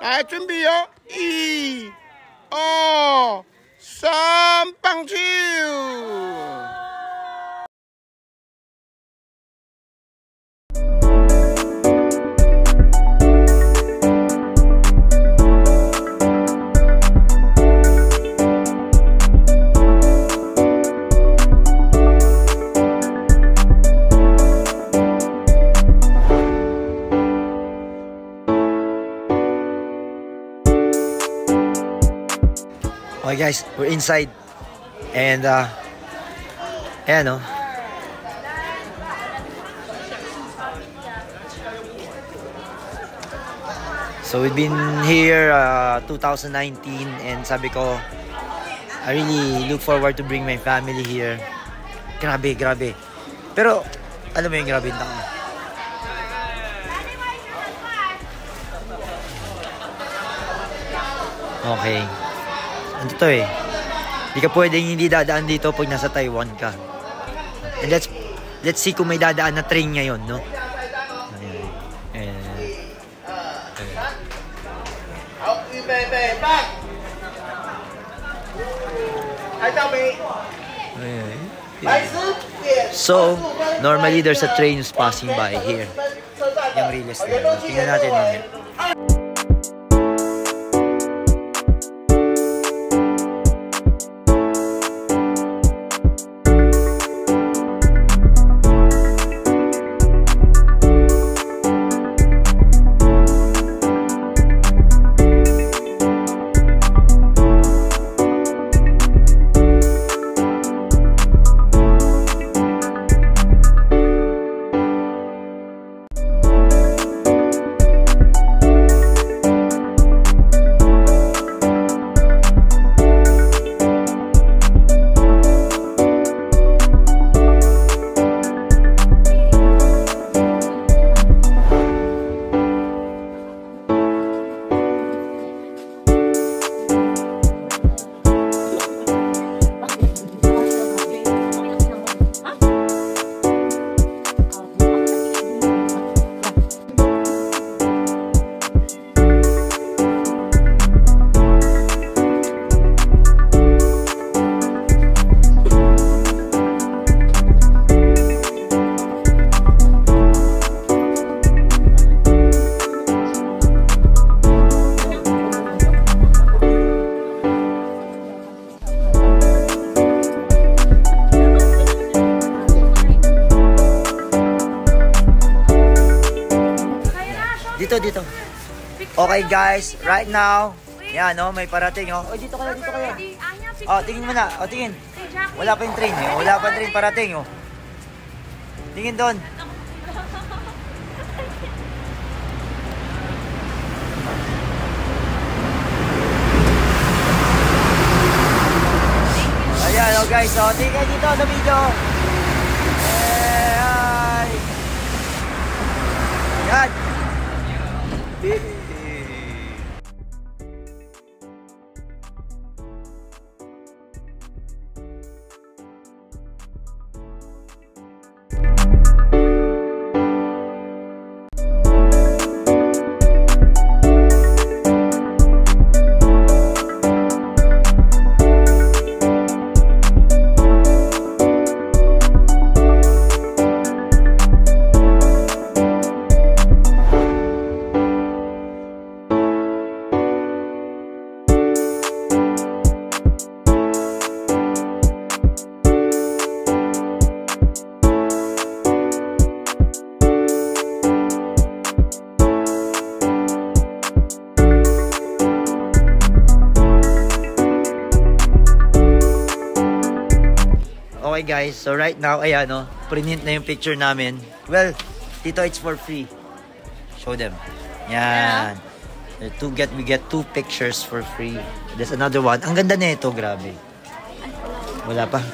来，准备哦，1、2、3，棒球。 Okay guys, we're inside and ayan no. So we've been here 2019 and sabi ko I really look forward to bring my family here. Grabe. Pero alam mo yung grabe yung tao. Okay. Ano to eh? Di ka pwedeng hindi dadaan dito pag nasa Taiwan ka. And let's see kung may dadaan na train ngayon, no? So, normally there's a train who's passing by here. Yung real estate. Tingnan natin mamaya. Dito. Okay guys, right now, yan no, may parating oh. Oh, dito kayo. Oh, tingin mo na. Oh, tingin. Wala pa yung train eh. Wala pa yung train parating oh. Tingin doon. Ayan oh guys, oh, tingin dito sa video. Hi. Yan. Okay guys, so right now, ayan no, print na yung picture namin. Well, dito it's for free. Show them. Yan. We get 2 pictures for free. There's another one. Ang ganda nito, grabe. Wala pa.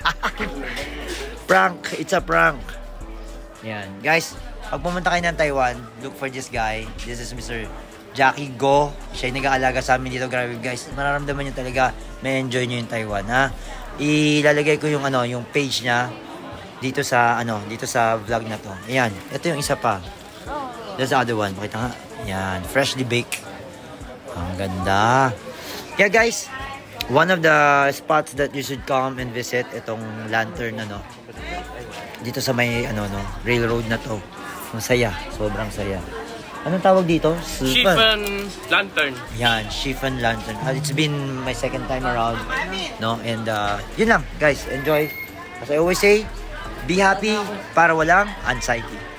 Prank. It's a prank. Yan. Guys, pag pumunta kayo ng Taiwan, look for this guy. This is Mr. Jackie Go. Siya yung nag-aalaga sa amin dito. Grabe guys. Mararamdaman nyo talaga. May enjoy nyo yung Taiwan, ha? Ilalagay ko yung yung page niya dito sa vlog na to. Ayan, ito yung isa pa. There's the other one. Pakita nga. Ayan, freshly baked. Ang ganda. Yeah guys, one of the spots that you should come and visit, itong lantern ano. Dito sa may railroad na to. Ang saya, sobrang saya. Anong tawag dito? Chiffon Lantern. Yan, Chiffon Lantern. It's been my second time around, no? And yun lang, guys, enjoy. As I always say, be happy para walang anxiety.